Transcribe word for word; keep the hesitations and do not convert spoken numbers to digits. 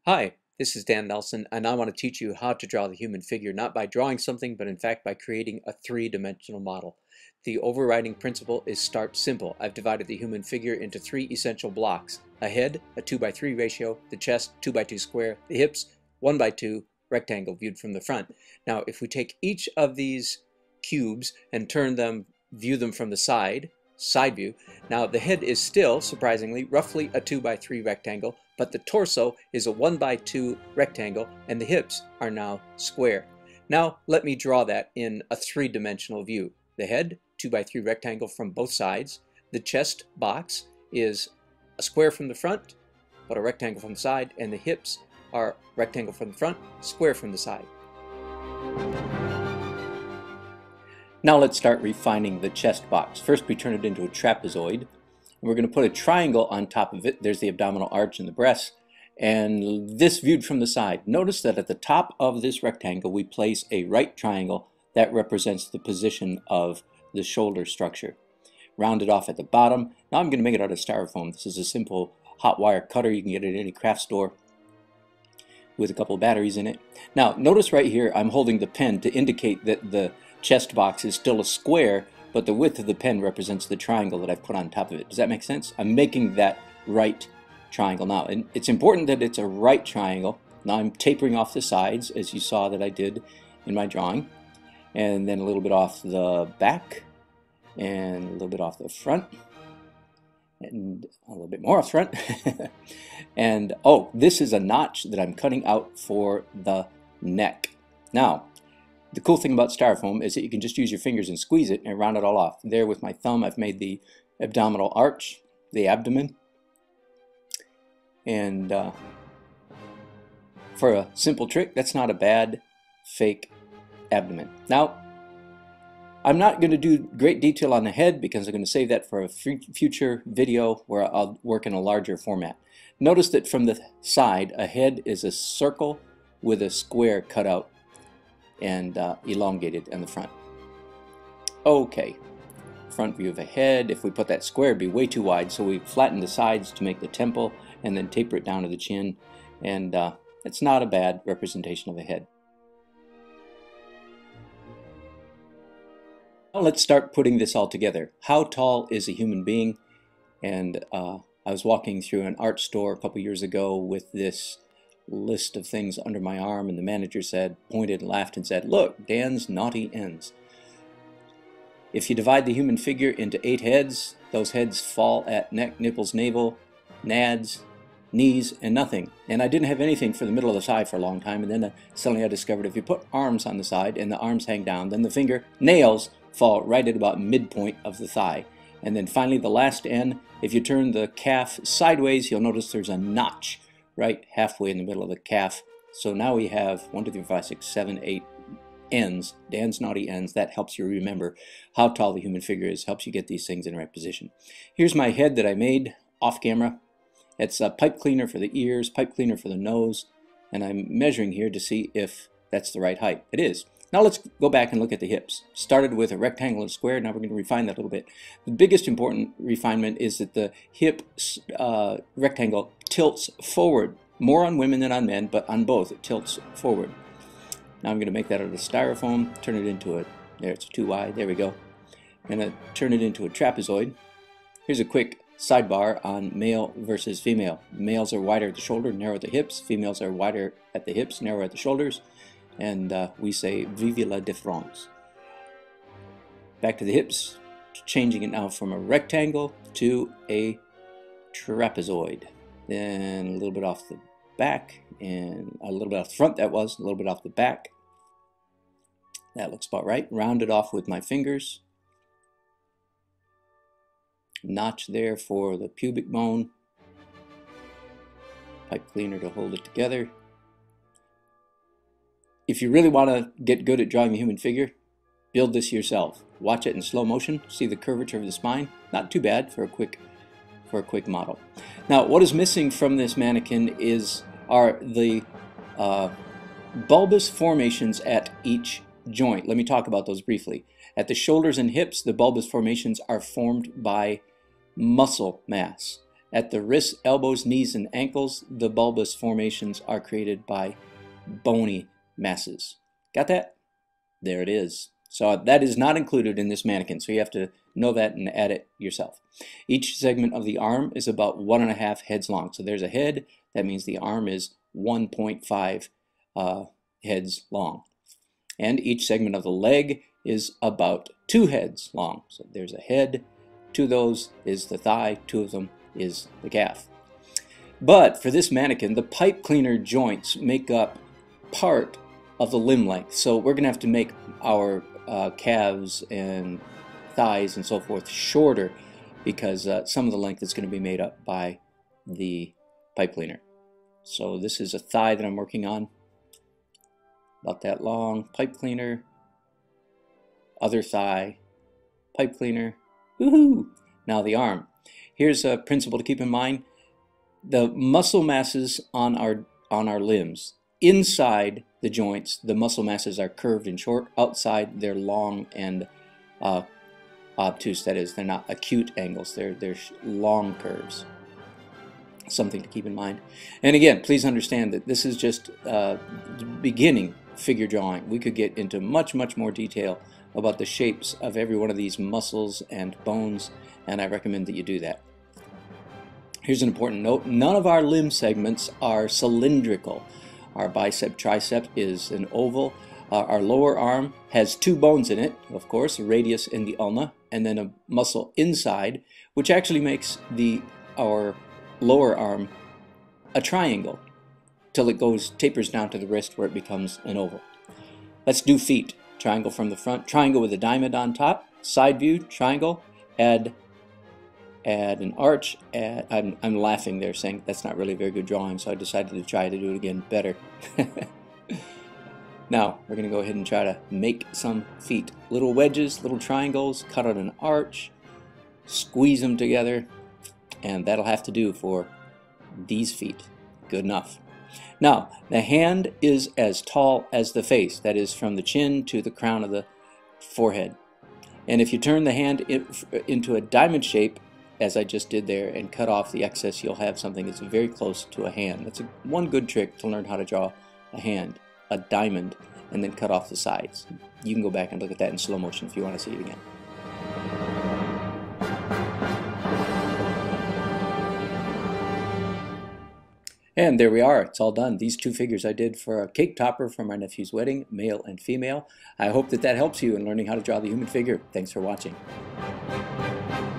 Hi, this is Dan Nelson, and I want to teach you how to draw the human figure, not by drawing something, but in fact by creating a three-dimensional model. The overriding principle is start simple. I've divided the human figure into three essential blocks: a head, a two by three ratio, the chest, two by two square, the hips, one by two rectangle viewed from the front. Now, if we take each of these cubes and turn them, view them from the side, side view. Now the head is still, surprisingly, roughly a two by three rectangle, but the torso is a one by two rectangle and the hips are now square. Now let me draw that in a three-dimensional view. The head, two by three rectangle from both sides. The chest box is a square from the front, but a rectangle from the side, and the hips are rectangle from the front, square from the side. Now let's start refining the chest box. First we turn it into a trapezoid. And we're going to put a triangle on top of it. There's the abdominal arch and the breasts. And this viewed from the side. Notice that at the top of this rectangle we place a right triangle that represents the position of the shoulder structure. Round it off at the bottom. Now I'm going to make it out of styrofoam. This is a simple hot wire cutter. You can get it at any craft store with a couple of batteries in it. Now notice right here I'm holding the pen to indicate that the chest box is still a square, but the width of the pen represents the triangle that I've put on top of it. Does that make sense? I'm making that right triangle now, and it's important that it's a right triangle. Now I'm tapering off the sides, as you saw that I did in my drawing, and then a little bit off the back, and a little bit off the front, and a little bit more off front. And oh, this is a notch that I'm cutting out for the neck. Now, the cool thing about styrofoam is that you can just use your fingers and squeeze it and round it all off. There with my thumb I've made the abdominal arch, the abdomen, and uh, for a simple trick, that's not a bad fake abdomen. Now, I'm not going to do great detail on the head because I'm going to save that for a future video where I'll work in a larger format. Notice that from the side, a head is a circle with a square cut out and uh, elongated in the front. Okay, front view of a head. If we put that square, it'd be way too wide, so we flatten the sides to make the temple and then taper it down to the chin, and uh, it's not a bad representation of a head. Now let's start putting this all together. How tall is a human being? And uh, I was walking through an art store a couple years ago with this list of things under my arm, and the manager said, pointed and laughed and said, "Look, Dan's naughty ends." If you divide the human figure into eight heads, those heads fall at neck, nipples, navel, nads, knees, and nothing. And I didn't have anything for the middle of the thigh for a long time, and then uh, suddenly I discovered if you put arms on the side and the arms hang down, then the finger nails fall right at about midpoint of the thigh. And then finally the last end, if you turn the calf sideways, you'll notice there's a notch right halfway in the middle of the calf. So now we have one, two, three, four, five, six, seven, eight ends, Dan's naughty ends. That helps you remember how tall the human figure is, helps you get these things in the right position. Here's my head that I made off camera. It's a pipe cleaner for the ears, pipe cleaner for the nose, and I'm measuring here to see if that's the right height. It is. Now let's go back and look at the hips. Started with a rectangle and a square. Now we're going to refine that a little bit. The biggest important refinement is that the hip uh, rectangle tilts forward. More on women than on men, but on both it tilts forward. Now I'm going to make that out of styrofoam, turn it into a, there it's too wide, there we go. I'm going to turn it into a trapezoid. Here's a quick sidebar on male versus female. Males are wider at the shoulder, narrow at the hips. Females are wider at the hips, narrow at the shoulders. And uh, we say vive la différence. Back to the hips, changing it now from a rectangle to a trapezoid. Then a little bit off the back, and a little bit off the front, that was, a little bit off the back. That looks about right. Round it off with my fingers. Notch there for the pubic bone. Pipe cleaner to hold it together. If you really want to get good at drawing a human figure, build this yourself. Watch it in slow motion. See the curvature of the spine. Not too bad for a quick, for a quick model. Now, what is missing from this mannequin is are the uh, bulbous formations at each joint. Let me talk about those briefly. At the shoulders and hips, the bulbous formations are formed by muscle mass. At the wrists, elbows, knees, and ankles, the bulbous formations are created by bony masses. Got that? There it is. So that is not included in this mannequin, so you have to know that and add it yourself. Each segment of the arm is about one and a half heads long. So there's a head, that means the arm is one point five uh, heads long. And each segment of the leg is about two heads long. So there's a head, two of those is the thigh, two of them is the calf. But for this mannequin, the pipe cleaner joints make up part of the limb length. So we're going to have to make our uh, calves and thighs and so forth shorter because uh, some of the length is going to be made up by the pipe cleaner. So this is a thigh that I'm working on, about that long. Pipe cleaner, other thigh, pipe cleaner, woohoo! Now the arm. Here's a principle to keep in mind. The muscle masses on our on our limbs, inside the joints, the muscle masses are curved and short. Outside, they're long and uh, obtuse. That is, they're not acute angles. They're they're long curves. Something to keep in mind. And again, please understand that this is just uh, beginning figure drawing. We could get into much much more detail about the shapes of every one of these muscles and bones, and I recommend that you do that. Here's an important note. None of our limb segments are cylindrical. Our bicep tricep is an oval. Uh, our lower arm has two bones in it, of course, a radius and the ulna, and then a muscle inside, which actually makes the our lower arm a triangle till it goes tapers down to the wrist where it becomes an oval. Let's do feet. Triangle from the front, triangle with a diamond on top, side view, triangle, add add an arch, add, I'm, I'm laughing there saying that's not really a very good drawing, so I decided to try to do it again better. Now we're going to go ahead and try to make some feet. Little wedges, little triangles, cut out an arch, squeeze them together, and that'll have to do for these feet. Good enough. Now, the hand is as tall as the face, that is from the chin to the crown of the forehead. And if you turn the hand into a diamond shape, as I just did there, and cut off the excess, you'll have something that's very close to a hand. That's a, one good trick to learn how to draw a hand, a diamond, and then cut off the sides. You can go back and look at that in slow motion if you want to see it again. And there we are, it's all done. These two figures I did for a cake topper for my nephew's wedding, male and female. I hope that that helps you in learning how to draw the human figure. Thanks for watching.